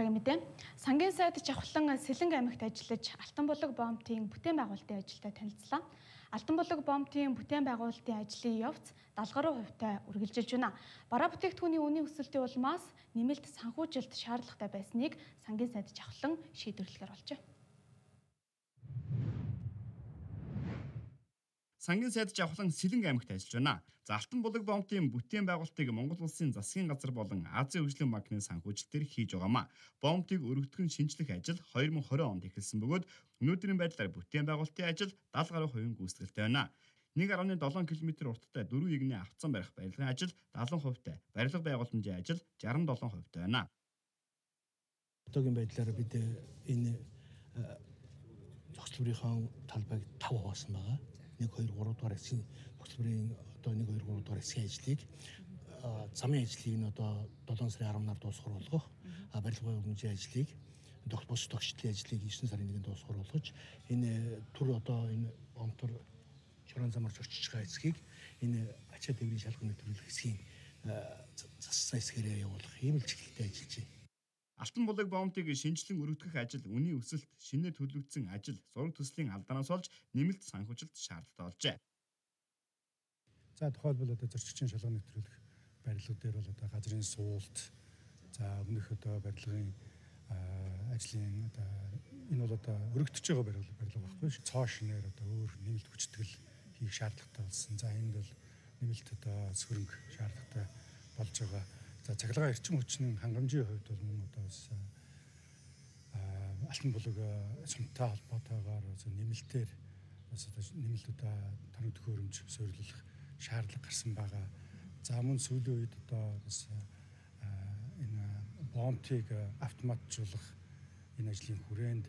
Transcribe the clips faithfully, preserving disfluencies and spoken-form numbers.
дараагийн мэдээ. Сангийн сайд Жавхлан Сэлэнг аймагт ажиллаж Алтан булаг боомтын бүтээн байгуулалтын ажилтай танилцлаа. Алтан булаг боомтын бүтээн байгуулалтын ажлын явц даалга руу хувьтай үргэлжилж байна. Бараа бүтээгдэхүүний үнийн өсөлтийн улмаас нэмэлт санхүүжилт шаардлагатай байсныг Сангийн сайд Жавхлан шийдвэрлэхээр болжээ. Сангийн сайд Жавхлан Сэлэнг аймагт ажиллаж байна. За Алтан булаг боомтын бүтээн байгуулалтыг Монгол улсын засгийн газар болон Азийн хөгжлийн банкны санхүүжилтээр хийж байгаамаа. Боомтыг өргөдгөн шинжлэх ажил хоёр мың и двадцать онд эхэлсэн бөгөөд өнөөдрийн байдлаар бүтээн байгуулалтын ажил даатгалын гаруй хувийн гүйцэтгэлтэй байна. нэг дашник седем километр урттай дөрвөн игний автсан барих барилгын ажил даатгалын хувьтай, барилга байгууламжийн ажил шестьдесят seven хувьтай байна. Одоогийн байдлаар бид энэ зохицлборынхаа талбайг five хуваасан байгаа. нэг two three дугаар хэсгийн хөтөлбөрийн одоо нэг two three дугаар хэсгийн ажлыг замын ажлыг нь одоо seven сарын ten-аар дуусгах болгох, барилга байгууламжийн ажлыг бус тогтчлын ажлыг nine сарын one-нд дуусгах болгож энэ түр одоо энэ бомтор шорон замаар зорчиж байгаа хэсгийг энэ ачаа тээврийн шалганы нэвтрүүлэх хэсгийн зассан хэсгээрээ явуулах ийм л чиглэлтэй ажиллаж байна. Алтан булаг боомтыг шинжлэн өргөдгөх ажил, үнийн өсөлт, шинээр төлөвлөгдсөн ажил, зураг төслийн алдаанаас олж нэмэлт санхүүжилт шаардлагатай болжээ. За тухайлбал одоо зорчигчийн шалганы нэвтрүүлэх барилга дээр бол одоо газрын суулт, за өмнөх одоо барилгын ажлын одоо энэ бол одоо өргөдөж байгаа барилга барилга байхгүй шүү. Цоо шинээр одоо өөр нэмэлт хүчтгэл хийх шаардлагатай болсон. За энд бол нэмэлт одоо сөрөнгө шаардлагатай болж байгаа. За цахилгаан эрчим хүчний хангамжийн хувьд бол мөн одоо алтан булаг сумтай холбоотойгоор нэмэлтээр бас одоо нэмэлт одоо тоног төхөөрөмж суйрлуулах шаардлага гарсан байгаа. За мөн сүүлийн үед одоо бас энэ боомтыг автоматжуулах энэ ажлын хүрээнд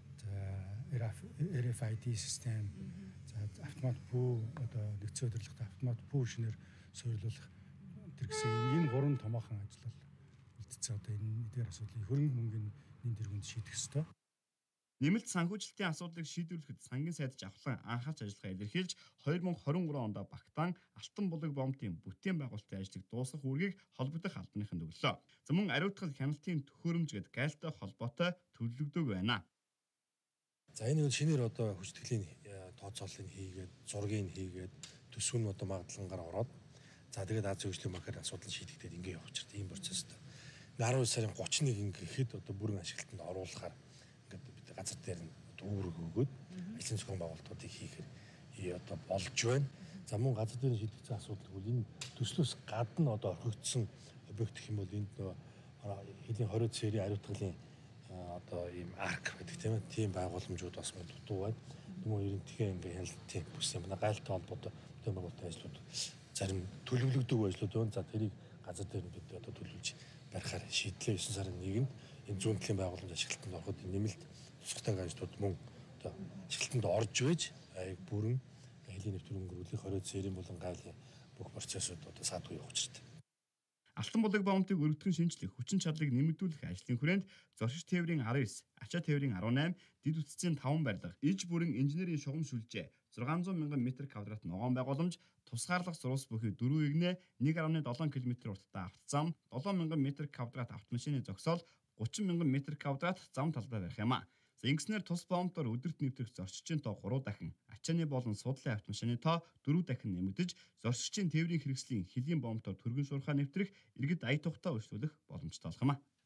R F I D систем, за автомат бүү одоо нэгдсэн удирдлагын автомат бүү шинээр суйрлуулах тэр гэсэн энэ гурван томоохон ажил бол үлдсэн. Одоо энэ дээр асуудлыг хөрөнгө мөнгөний нэн тэргуунд шийдэх ёстой. Нэмэлт санхүүжилтийн асуудлыг шийдвэрлэхэд Сангийн сайд Жавхлан анхаарч ажиллагаа илэрхийлж two thousand twenty-three онд Багтаан Алтан булаг боомтын бүтээн байгуулалтын ажлыг дуусгах үүргийг холбогдох албаныханд өглөө. За мөн ариутгал хяналтын төхөөрөмж гээд гайлтай холбоотой төлөвлөгдөг байна. За энэ шинээр одоо хүчтгэлийн тооцооллыг хийгээд, зургийг хийгээд, төсөв нь одоо магадлангаар ороод за тэгээд Азийн хөгжлийн банкаар асуудал шийдэгдээд ингэ явж байгаа. Ийм процесстэй. twelve сарын thirty-нэг гэхэд одоо бүрэн ашиглалтанд оруулахаар ингээд бид газар дээр нь үүрэг өгөөд ажлын зохион байгуулалтуудыг хийхээр одоо болж байна. За мөн газар дээр шийдэгдсэн асуудал бол энэ төслөөс гадна одоо орхигдсон объект гэх юм бол энд нөө хэдийн twenty цэрийн ариутгалын одоо ийм арк гэдэг тийм ээ. Тийм байгууламжууд бас мөн дутуу байна. Мөн ерөнхий ингээ хяналтын бүс юм. Гайлтай холбоотой бүтээн байгуулалтын ажлууд зарим төлөвлөгдөг ажлууд байна. За тэрийг газар дээр нь бид одоо төлөвлөж барихаар шийдлээ. nine сарын one-нд энэ зүүн талын байгууламж ашиглалтанд ороход нэмэлт тусгай ажлууд мөн одоо ашиглалтанд орж байж аяг бүрэн хэлийн нэвтрүүлэг өнгөрүүлэх twenty цэрийн болон гайлын бүх процессууд одоо саадгүй явж байна. Алтан булаг боомтыг өргөдгөн шинжлэх, хүчин чадлыг нэмэгдүүлэх ажлын хүрээнд зорчигч тээврийн nineteen, ачаа тээврийн eighteen, дэд үтцийн five барилга, иж бүрэн инженерийн шугам сүлжээ, six hundred thousand метр квадрат ногоон байгууламж, тусгаарлах зурвас бүхий four игнэ, one point seven километр урттай автозам, seven thousand метр квадрат автомашины зогсоол, thirty thousand метр квадрат зам талбай барих юм а. За ингэснээр тус боомтоор өдөрт нэвтрэх зорчигчийн тоо three дахин, ачааны болон судлалын автомашины тоо four дахин нэмэгдэж, зорчигчийн тээврийн хэрэгслийн хэлийн боомтоор түргэн шуурхаа нэвтрэх, иргэд ая тухтай үйлчлүүлэх боломжтой болох юм а.